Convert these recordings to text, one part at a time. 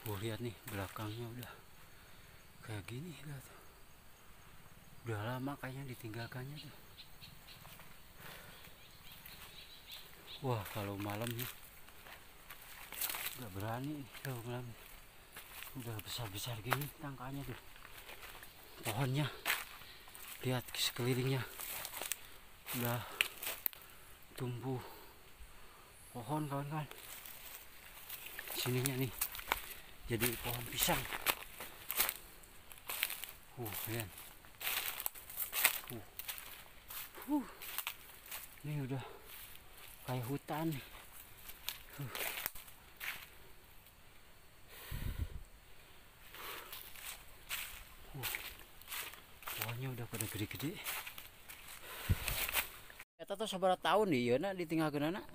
Lihat nih belakangnya udah kayak gini, lihat. Udah lama kayaknya ditinggalkannya tuh. Wah, kalau malam nih nggak berani kalau malam. Udah besar-besar gini tangkanya tuh. Pohonnya, lihat sekelilingnya udah tumbuh pohon kawan-kawan. Sininya nih jadi pohon pisang. Lihat. Ini udah kayak hutan. Pohonnya udah pada gede-gede. Eta tuh sabar tahun nih, ya nak ditinggalkeun anak.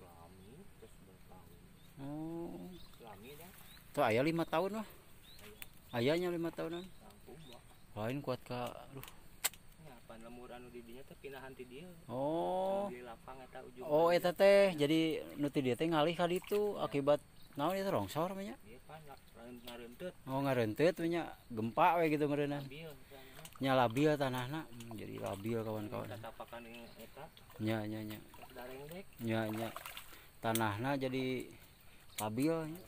Oh. Tuh ayah 5 tahun mah. Ayahnya 5 tahunan. Lain kuat ka, aduh. Pan lemur anu di dinya teh pinahan ti dieu. Oh. Di lapang eta ujung. Oh, eta teh jadi nu ti dieu teh ngalih ka ditu akibat naon eta longsor nya? Ieu pan ngareunteut. Oh, ngareunteut we nya, gempa we gitu ngeureunana. Labil. Nya labil tanahna, jadi labil kawan-kawan. Tapakan eta. Nya. Dareng dek. Nya. Tanahna jadi labil nya.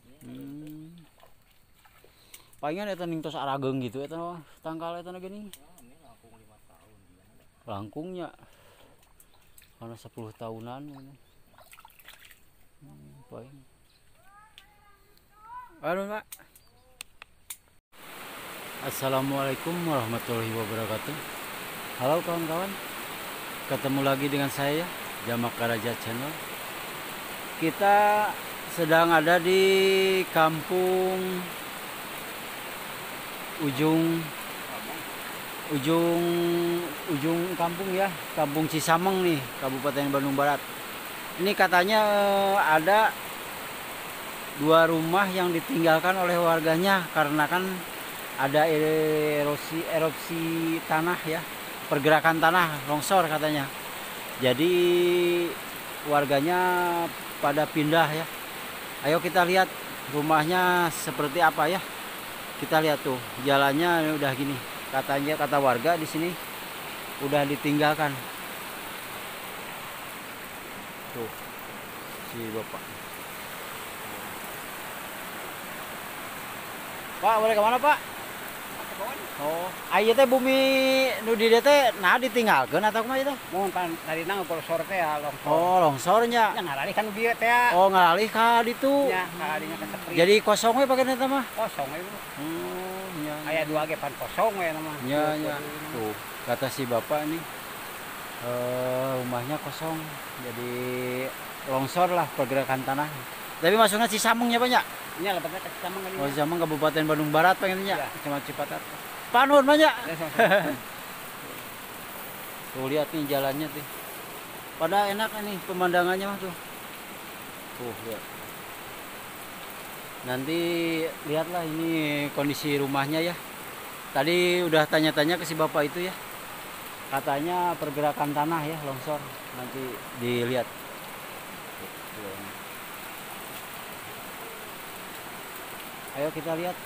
Palingan eta ning tos arageung gitu eta mah tangkal eta geuning. Langkungnya karena 10 tahunan ini. Paling. Halo, Pak. Assalamualaikum warahmatullahi wabarakatuh. Halo kawan-kawan. Ketemu lagi dengan saya, Jamak Karaja Channel. Kita sedang ada di kampung ujung kampung ya, Kampung Cisameng nih, Kabupaten Bandung Barat. Ini katanya ada 2 rumah yang ditinggalkan oleh warganya karena kan ada erupsi tanah ya, pergerakan tanah, longsor katanya. Jadi warganya pada pindah ya. Ayo kita lihat rumahnya seperti apa ya. Kita lihat tuh, jalannya udah gini. Katanya, kata warga di sini udah ditinggalkan. Tuh, si bapak. Pak, boleh kemana Pak? Oh, ayo teh bumi nu di dieu teh nah ditinggalkeun atau kumaha teh? Mun pan tarina longsor teh ya longsor. Oh, longsornya. Nya ngaralih kan bieu teh ya. Oh, ngalih ka ditu. Nya ngaralihnya kan sepri. Jadi kosong we pakeun eta mah. Kosong we. Nya. Aya 2 ge pan kosong we nama. Nya. Tuh, kata si bapak nih. Rumahnya kosong. Jadi longsor lah pergerakan tanah. Tapi masuknya Cisamengnya banyak. Nya lebetna ke Cisameng kan. Oh, Cisameng Kabupaten Bandung Barat pengennya. Ya. Kecamatan Cipatat. Panun banyak. Tuh lihat nih jalannya tuh. Pada enak nih pemandangannya mah tuh. Tuh lihat. Nanti lihatlah ini kondisi rumahnya ya. Tadi udah tanya-tanya ke si bapak itu ya. Katanya pergerakan tanah ya, longsor. Nanti dilihat. Ayo kita lihat.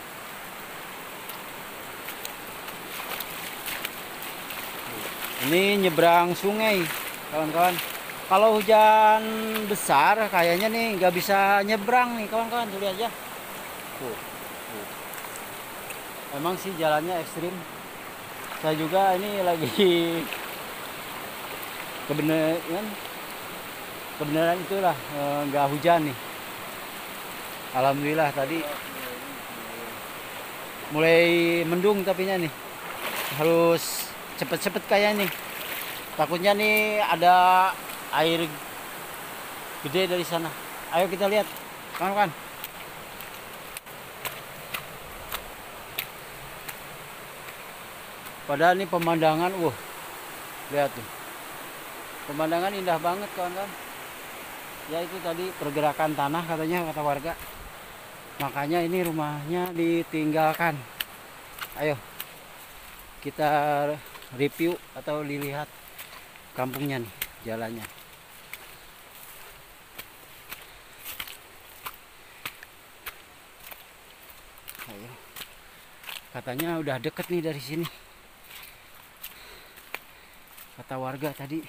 Ini nyebrang sungai, kawan-kawan. Kalau hujan besar, kayaknya nih nggak bisa nyebrang nih, kawan-kawan. Tuh lihat aja. Tuh. Emang sih jalannya ekstrim. Saya juga ini lagi kebenaran itulah nggak hujan nih. Alhamdulillah tadi mulai mendung tapinya nih. Harus cepet-cepet kayak nih. Takutnya nih ada air gede dari sana. Ayo kita lihat, kawan-kawan. Padahal ini pemandangan, lihat tuh. Pemandangan indah banget, kawan-kawan. Ya itu tadi pergerakan tanah katanya, kata warga. Makanya ini rumahnya ditinggalkan. Ayo kita review atau dilihat kampungnya nih, jalannya. Katanya udah deket nih dari sini. Kata warga tadi.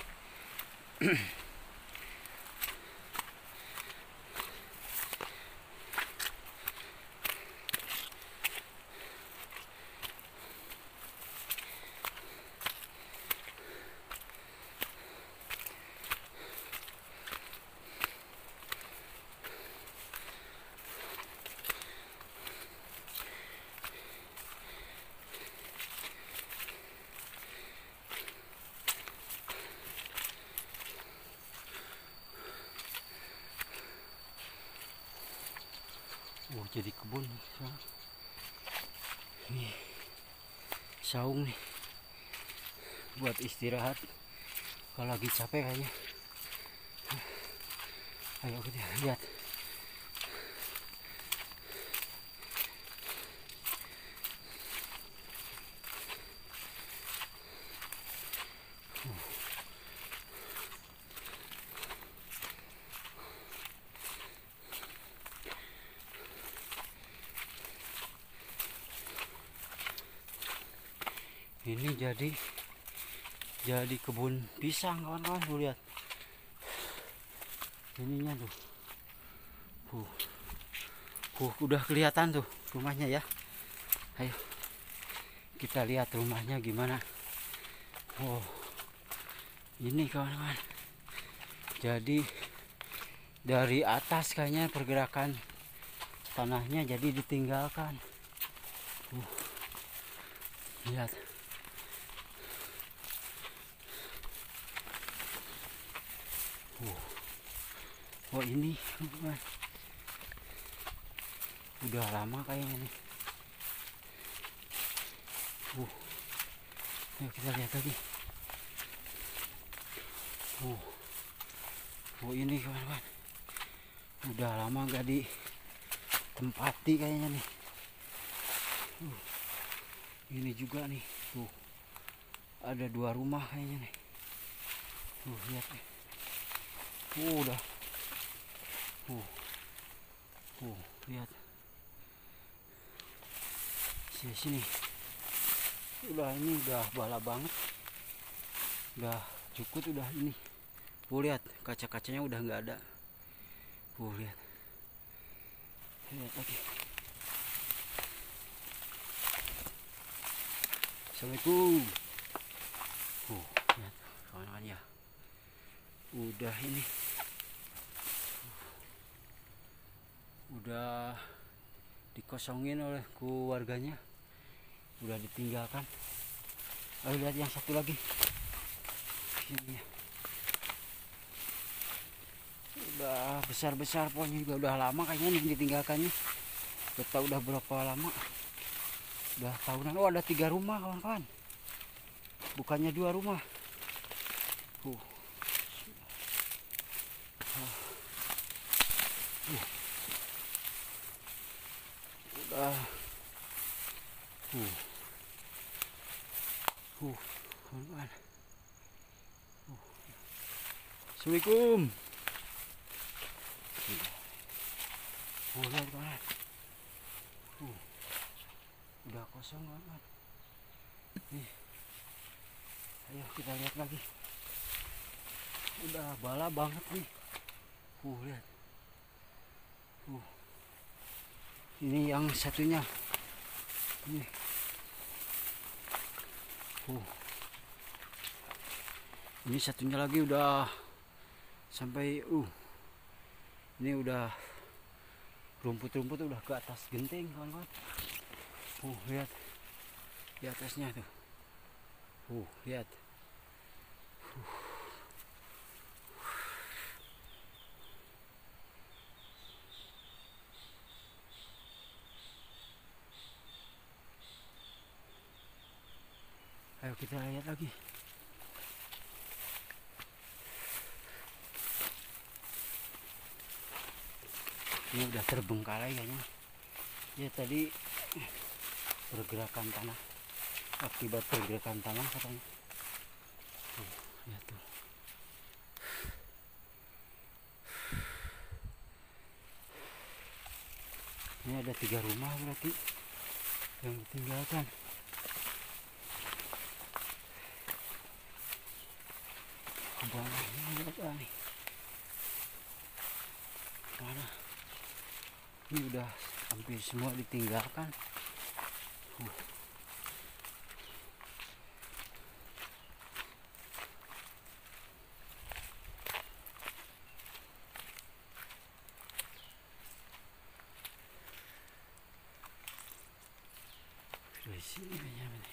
Oh, jadi kebun nih sekarang. Nih, saung nih buat istirahat kalau lagi capek kayaknya. Ayo kita lihat. Ini jadi kebun pisang kawan-kawan, tuh lihat ininya tuh. Udah kelihatan tuh rumahnya ya. Ayo kita lihat rumahnya gimana. Oh, ini kawan-kawan. Jadi dari atas kayaknya pergerakan tanahnya jadi ditinggalkan. Lihat. Oh ini kawan-kawan. Udah lama kayaknya nih. Ayo kita lihat lagi. Ini kawan-kawan. Udah lama gak ditempati kayaknya nih. Ini juga nih. Tuh. Ada 2 rumah kayaknya nih. Lihat nih. Udah. Lihat. Sini. Ini udah bala banget. Udah cukup udah ini. Lihat kaca-kacanya udah nggak ada. Lihat. Lihat lagi. Assalamualaikum. Lihat kawan-kawan ya. Udah ini. Udah dikosongin oleh warganya. Udah ditinggalkan. Ayo lihat yang satu lagi. Ini ya. Udah besar-besar pohonnya juga udah lama kayaknya nih ditinggalkannya. Udah berapa lama? Udah tahunan. Oh, ada 3 rumah kawan-kawan. Bukannya 2 rumah. Udah. Kawan-kawan. Assalamualaikum. Lihat kawan. Udah kosong kawan. Nih. Ayo kita lihat lagi. Udah bala banget nih. Lihat. Ini yang satunya. Ini. Ini satunya lagi udah sampai ini udah rumput-rumput udah ke atas genting kawan-kawan. Lihat di atasnya tuh. Lihat. Ayo kita lihat lagi. Ini udah terbengkalai kayaknya. Ya tadi pergerakan tanah, akibat pergerakan tanah katanya. Lihat tuh. Ini ada 3 rumah berarti. yang ditinggalkan. Bawahnya apa nih? Mana? Ini udah hampir semua ditinggalkan. Dari sini kayaknya ini.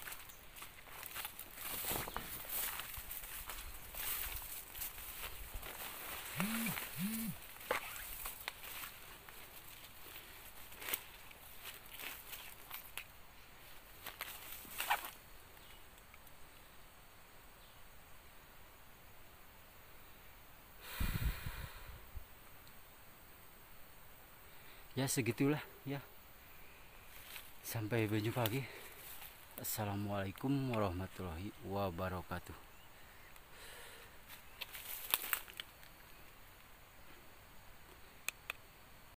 Ya segitulah ya. Sampai berjumpa lagi. Assalamualaikum warahmatullahi wabarakatuh.